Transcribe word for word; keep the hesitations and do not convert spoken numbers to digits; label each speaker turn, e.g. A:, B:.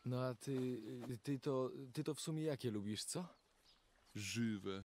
A: No a ty, ty to, ty to w sumie jakie lubisz, co?
B: Żywe.